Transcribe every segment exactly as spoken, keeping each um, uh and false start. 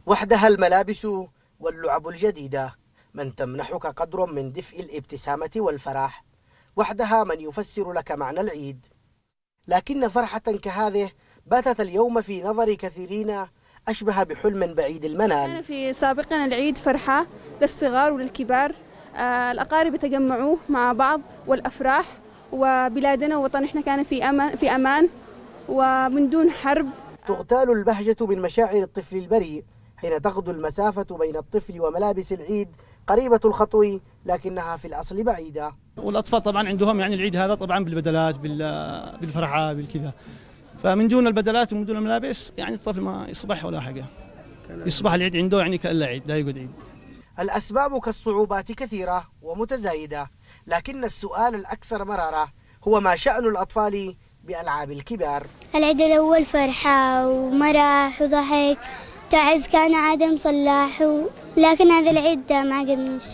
وحدها الملابس واللعب الجديدة من تمنحك قدر من دفء الابتسامة والفرح، وحدها من يفسر لك معنى العيد. لكن فرحة كهذه باتت اليوم في نظر كثيرين أشبه بحلم بعيد المنال. كان في سابقنا العيد فرحة للصغار وللكبار، آه الأقارب يتجمعوا مع بعض والأفراح، وبلادنا ووطننا كان في أمان, في أمان ومن دون حرب. تغتال البهجة من مشاعر الطفل البريء حين تغدو المسافة بين الطفل وملابس العيد قريبة الخطو لكنها في الأصل بعيدة. والأطفال طبعا عندهم يعني العيد هذا طبعا بالبدلات بالفرحة بالكذا، فمن دون البدلات ومن دون الملابس يعني الطفل ما يصبح ولا حاجة، يصبح العيد عنده يعني كألا عيد، لا يقعد عيد. الأسباب كالصعوبات كثيرة ومتزايدة، لكن السؤال الأكثر مرارة هو ما شأن الأطفال بألعاب الكبار. العيد الأول فرحة ومرح وضحك، تعز كان عدم صلاح و... لكن هذا العيد ما عجبنيش،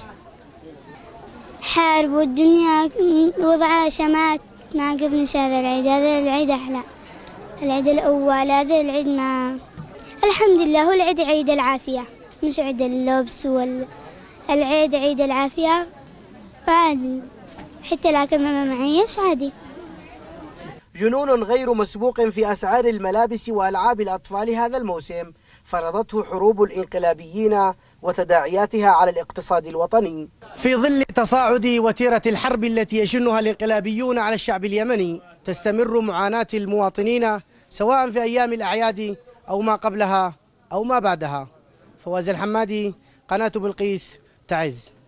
حرب والدنيا وضعها شمات، ما عجبنيش هذا العيد. هذا العيد أحلى، العيد الأول. هذا العيد ما الحمد لله هو العيد عيد العافية، مش عيد اللبس وال... العيد عيد العافية عادي، حتى لكن ما معيش عادي. جنون غير مسبوق في أسعار الملابس وألعاب الأطفال هذا الموسم فرضته حروب الإنقلابيين وتداعياتها على الاقتصاد الوطني. في ظل تصاعد وتيرة الحرب التي يشنها الإنقلابيون على الشعب اليمني تستمر معاناة المواطنين سواء في أيام الأعياد أو ما قبلها أو ما بعدها. فواز الحمادي، قناة بلقيس، تعز.